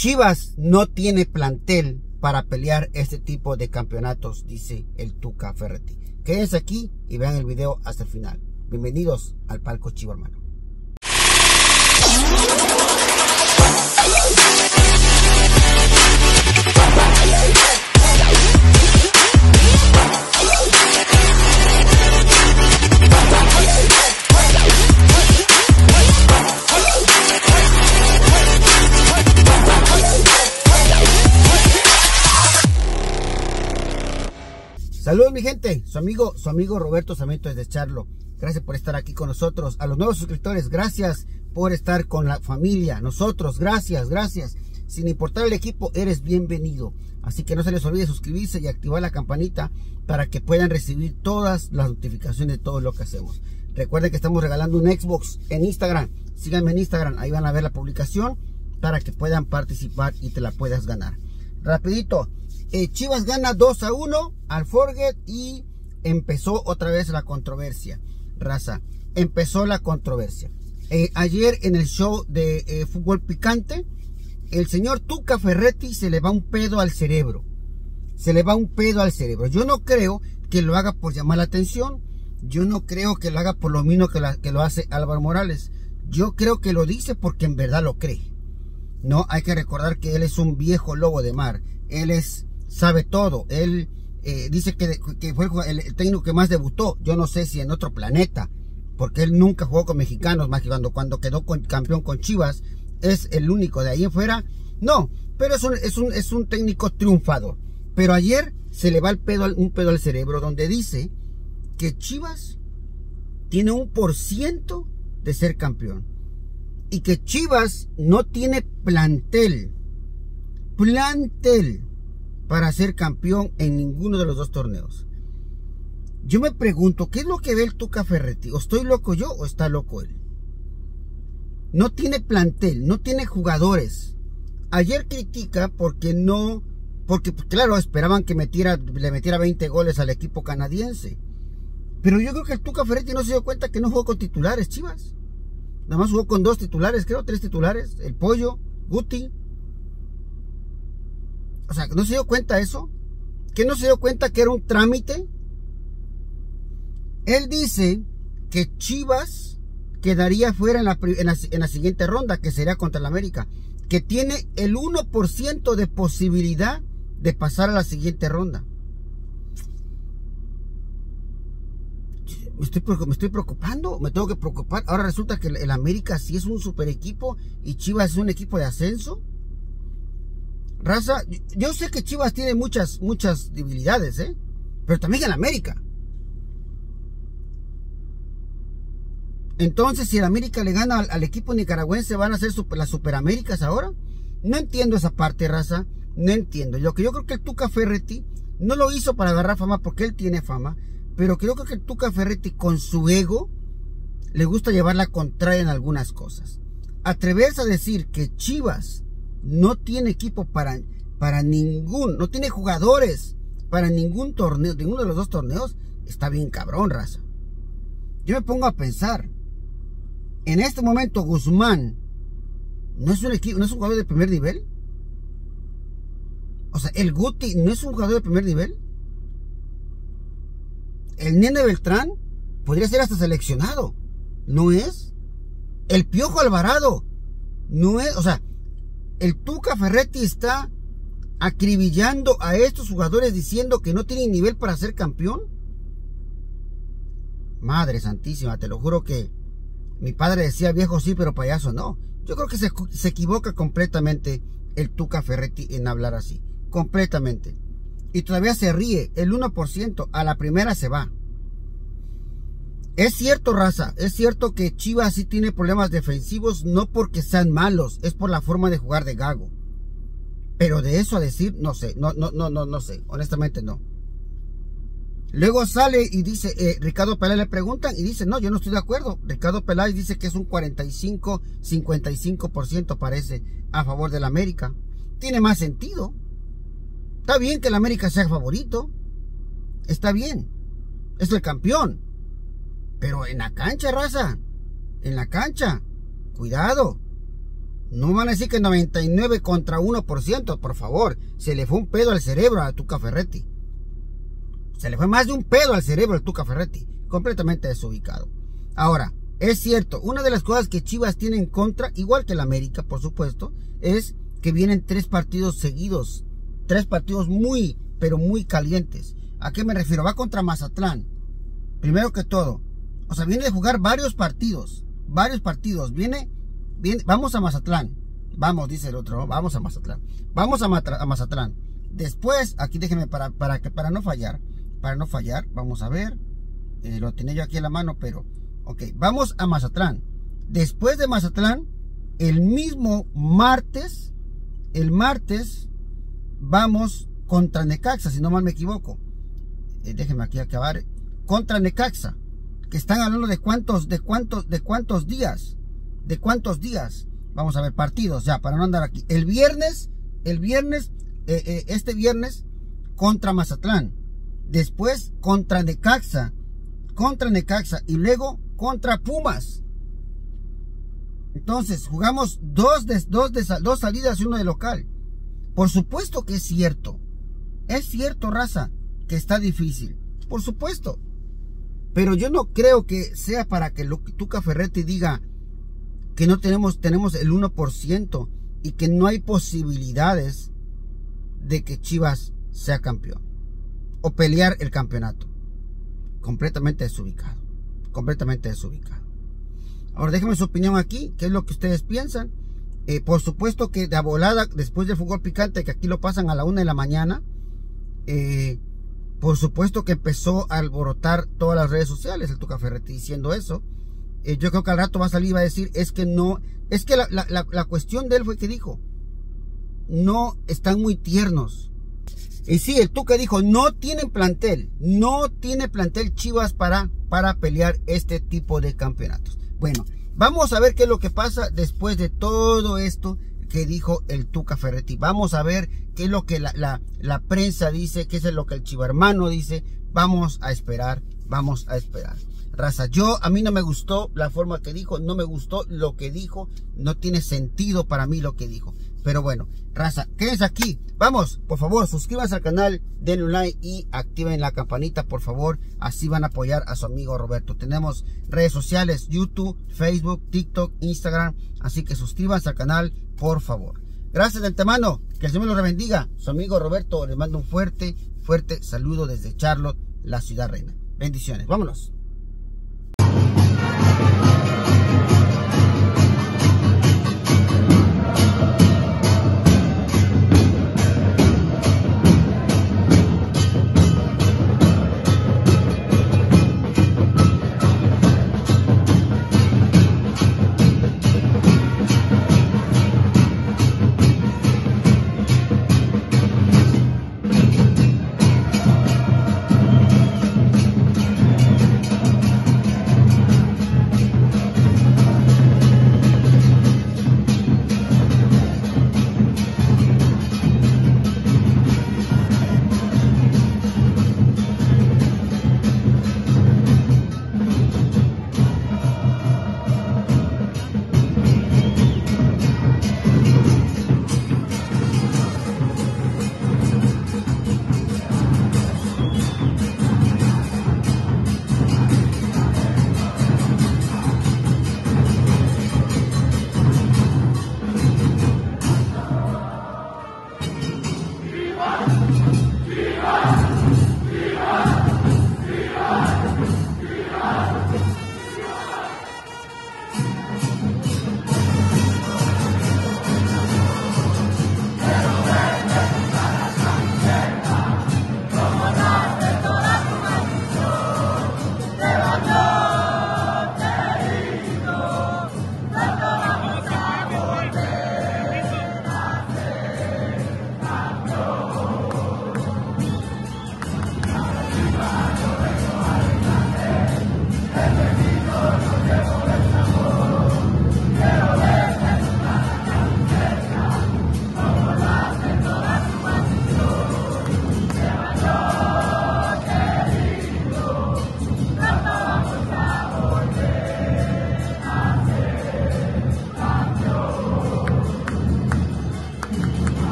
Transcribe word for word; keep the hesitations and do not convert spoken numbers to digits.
Chivas no tiene plantel para pelear este tipo de campeonatos, dice el Tuca Ferretti. Quédense aquí y vean el video hasta el final. Bienvenidos al Palco Chivo, hermano. Saludos mi gente, su amigo, su amigo Roberto Sarmiento desde Charlo. Gracias por estar aquí con nosotros. A los nuevos suscriptores, gracias por estar con la familia. Nosotros, gracias, gracias. Sin importar el equipo, eres bienvenido. Así que no se les olvide suscribirse y activar la campanita para que puedan recibir todas las notificaciones de todo lo que hacemos. Recuerden que estamos regalando un Xbox en Instagram. Síganme en Instagram, ahí van a ver la publicación para que puedan participar y te la puedas ganar. Rapidito. Eh, Chivas gana dos a uno al Forget y empezó otra vez la controversia. Raza, empezó la controversia. Eh, ayer en el show de eh, Fútbol Picante, el señor Tuca Ferretti se le va un pedo al cerebro. Se le va un pedo al cerebro. Yo no creo que lo haga por llamar la atención. Yo no creo que lo haga por lo mismo que, la, que lo hace Álvaro Morales. Yo creo que lo dice porque en verdad lo cree. No, hay que recordar que él es un viejo lobo de mar. Él es... sabe todo. Él eh, dice que, que fue el, el técnico que más debutó. Yo no sé si en otro planeta, porque él nunca jugó con mexicanos, más que cuando, cuando quedó con, campeón con Chivas. Es el único. De ahí en fuera, no. Pero es un, es un, es un técnico triunfador. Pero ayer se le va el pedo, un pedo al cerebro, donde dice que Chivas tiene un por ciento de ser campeón. Y que Chivas no tiene plantel. Plantel. Para ser campeón en ninguno de los dos torneos. Yo me pregunto, ¿qué es lo que ve el Tuca Ferretti? ¿O estoy loco yo o está loco él? No tiene plantel, no tiene jugadores. Ayer critica porque no, porque claro, esperaban que metiera, le metiera veinte goles al equipo canadiense. Pero yo creo que el Tuca Ferretti no se dio cuenta que no jugó con titulares, Chivas. Nada más jugó con dos titulares, creo, tres titulares. El Pollo, Guti. O sea, ¿no se dio cuenta eso? ¿Que no se dio cuenta que era un trámite? Él dice que Chivas quedaría fuera en la, en la, en la siguiente ronda, que sería contra el América. Que tiene el uno por ciento de posibilidad de pasar a la siguiente ronda. Me estoy, me estoy preocupando, me tengo que preocupar. Ahora resulta que el, el América sí es un super equipo y Chivas es un equipo de ascenso. Raza, yo sé que Chivas tiene muchas, muchas debilidades, ¿eh? Pero también en América. Entonces, si el América le gana al, al equipo nicaragüense, ¿van a ser super, las Superaméricas ahora? No entiendo esa parte, raza. No entiendo. Lo que yo creo que el Tuca Ferretti no lo hizo para agarrar fama porque él tiene fama. Pero creo que el Tuca Ferretti con su ego le gusta llevar la contraria en algunas cosas. Atreverse a decir que Chivas no tiene equipo para, para ningún, no tiene jugadores para ningún torneo, ninguno de los dos torneos, está bien cabrón, raza. Yo me pongo a pensar, en este momento Guzmán no es un equipo, no es un jugador de primer nivel. O sea, el Guti no es un jugador de primer nivel. El Nene Beltrán podría ser hasta seleccionado, ¿no es? El Piojo Alvarado no es, o sea, el Tuca Ferretti está acribillando a estos jugadores diciendo que no tienen nivel para ser campeón. Madre santísima, te lo juro que mi padre decía viejo sí, pero payaso no. Yo creo que se, se equivoca completamente el Tuca Ferretti en hablar así. Completamente. Y todavía se ríe. El uno por ciento a la primera se va. Es cierto, raza, es cierto que Chivas sí tiene problemas defensivos, no porque sean malos, es por la forma de jugar de Gago. Pero de eso a decir, no sé, no, no, no, no, no sé, honestamente no. Luego sale y dice, eh, Ricardo Peláez le preguntan y dice, no, yo no estoy de acuerdo. Ricardo Peláez dice que es un cuarenta y cinco, cincuenta y cinco por ciento parece a favor del América. Tiene más sentido. Está bien que el América sea favorito. Está bien. Es el campeón. Pero en la cancha, raza. En la cancha. Cuidado. No van a decir que noventa y nueve contra uno por ciento, por favor. Se le fue un pedo al cerebro a Tuca Ferretti. Se le fue más de un pedo al cerebro al Tuca Ferretti. Completamente desubicado. Ahora, es cierto, una de las cosas que Chivas tiene en contra, igual que el América, por supuesto, es que vienen tres partidos seguidos. Tres partidos muy, pero muy calientes. ¿A qué me refiero? Va contra Mazatlán. Primero que todo. O sea, viene de jugar varios partidos. Varios partidos. Viene, viene vamos a Mazatlán. Vamos, dice el otro, ¿no? Vamos a Mazatlán. Vamos a, Matra, a Mazatlán. Después, aquí déjenme para, para, para no fallar. Para no fallar, vamos a ver. Eh, lo tenía yo aquí en la mano, pero... Ok, vamos a Mazatlán. Después de Mazatlán, el mismo martes, el martes, vamos contra Necaxa, si no mal me equivoco. Eh, déjenme aquí acabar. Contra Necaxa, que están hablando de cuántos, de cuántos, de cuántos días, de cuántos días. Vamos a ver, partidos ya, para no andar aquí. El viernes, el viernes, eh, eh, este viernes, contra Mazatlán. Después, contra Necaxa. Contra Necaxa. Y luego, contra Pumas. Entonces, jugamos dos, de, dos, de, dos salidas y uno de local. Por supuesto que es cierto. Es cierto, raza, que está difícil. Por supuesto. Pero yo no creo que sea para que Tuca Ferretti diga que no tenemos, tenemos el uno por ciento y que no hay posibilidades de que Chivas sea campeón o pelear el campeonato. Completamente desubicado. Completamente desubicado. Ahora déjenme su opinión aquí. ¿Qué es lo que ustedes piensan? Eh, por supuesto que de volada, después del fútbol picante, que aquí lo pasan a la una de la mañana, eh, por supuesto que empezó a alborotar todas las redes sociales el Tuca Ferretti diciendo eso. Eh, yo creo que al rato va a salir y va a decir, es que no, es que la, la, la, la cuestión de él fue que dijo, no están muy tiernos. Y sí, el Tuca dijo, no tienen plantel, no tiene plantel Chivas para, para pelear este tipo de campeonatos. Bueno, vamos a ver qué es lo que pasa después de todo esto que dijo el Tuca Ferretti. Vamos a ver qué es lo que la, la, la prensa dice, qué es lo que el chivermano dice. Vamos a esperar, vamos a esperar. Raza, yo, a mí no me gustó la forma que dijo, no me gustó lo que dijo, no tiene sentido para mí lo que dijo. Pero bueno, raza, quédense aquí. Vamos, por favor, suscríbanse al canal, denle un like y activen la campanita, por favor. Así van a apoyar a su amigo Roberto. Tenemos redes sociales, YouTube, Facebook, TikTok, Instagram. Así que suscríbanse al canal, por favor. Gracias de antemano, que el Señor los bendiga. Su amigo Roberto les manda un fuerte, fuerte saludo desde Charlotte, la ciudad reina. Bendiciones, vámonos.